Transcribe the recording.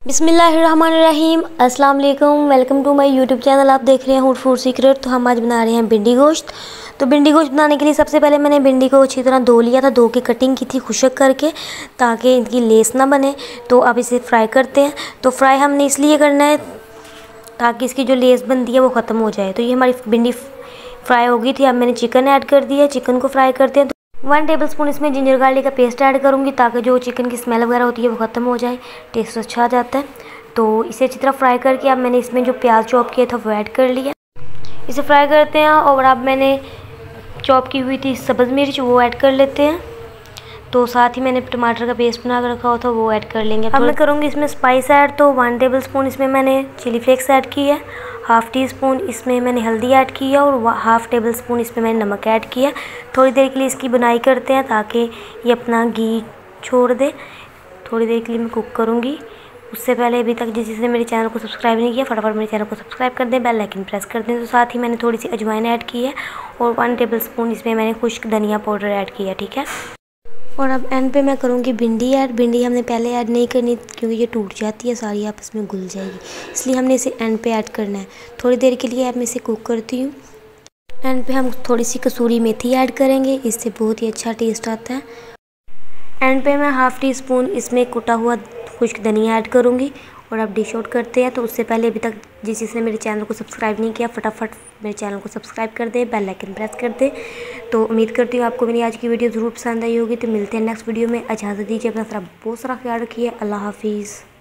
बिस्मिल्लाहिर्रहमानिर्रहीम। अस्सलाम वालेकुम। Welcome to my YouTube channel. आप देख रहे हैं फूड सीक्रेट। तो हम आज बना रहे हैं भिंडी गोश्त। तो भिंडी गोश्त बनाने के लिए सबसे पहले मैंने भिंडी को अच्छी तरह धो लिया था, धो के कटिंग की थी खुशक करके, ताकि इनकी लेस ना बने। तो अब इसे फ्राई करते हैं। तो फ्राई हमने इसलिए करना है ताकि इसकी जो लेस बनती है वो ख़त्म हो जाए। तो ये हमारी भिंडी फ्राई हो गई थी। अब मैंने चिकन ऐड कर दिया। चिकन को फ्राई करते हैं। 1 टेबलस्पून इसमें जिंजर गार्लिक का पेस्ट ऐड करूँगी, ताकि जो चिकन की स्मेल वगैरह होती है वो ख़त्म हो जाए, टेस्ट अच्छा आ जाता है। तो इसे अच्छी तरह फ्राई करके अब मैंने इसमें जो प्याज चॉप किया था वो ऐड कर लिया। इसे फ्राई करते हैं। और अब मैंने चॉप की हुई थी सब्ज़ मिर्च, वो ऐड कर लेते हैं। तो साथ ही मैंने टमाटर का पेस्ट बना कर रखा हुआ था, वो ऐड कर लेंगे। अब मैं करूँगी इसमें स्पाइस ऐड। तो 1 टेबलस्पून इसमें मैंने चिली फ्लेक्स ऐड की है, हाफ़ टी स्पून इसमें मैंने हल्दी ऐड की है, और हाफ़ टेबलस्पून इसमें मैंने नमक ऐड किया। थोड़ी देर के लिए इसकी बुनाई करते हैं ताकि ये अपना घी छोड़ दे। थोड़ी देर के लिए मैं कुक करूँगी। उससे पहले अभी तक जिसने मेरे चैनल को सब्सक्राइब नहीं किया, फटाफट मेरे चैनल को सब्सक्राइब कर दें, बेल आइकन प्रेस कर दें। तो साथ ही मैंने थोड़ी सी अजवाइन ऐड की है, और 1 टेबलस्पून इसमें मैंने खुश्क धनिया पाउडर ऐड किया, ठीक है। और अब एंड पे मैं करूँगी भिंडी ऐड। भिंडी हमने पहले ऐड नहीं करनी क्योंकि ये टूट जाती है, सारी आपस में घुल जाएगी, इसलिए हमने इसे एंड पे ऐड करना है। थोड़ी देर के लिए अब मैं इसे कुक करती हूँ। एंड पे हम थोड़ी सी कसूरी मेथी ऐड करेंगे, इससे बहुत ही अच्छा टेस्ट आता है। एंड पे मैं हाफ़ टी स्पून इसमें कुटा हुआ खुश्क धनिया ऐड करूँगी। और अब डिश आउट करते हैं। तो उससे पहले अभी तक जिसने मेरे चैनल को सब्सक्राइब नहीं किया, फटाफट मेरे चैनल को सब्सक्राइब कर दें, बेल आइकन प्रेस कर दें। तो उम्मीद करती हूँ आपको मेरी आज की वीडियो ज़रूर पसंद आई होगी। तो मिलते हैं नेक्स्ट वीडियो में। इजाज़त दीजिए, अपना सारा बहुत सारा ख्याल रखिए। अल्लाह हाफिज़।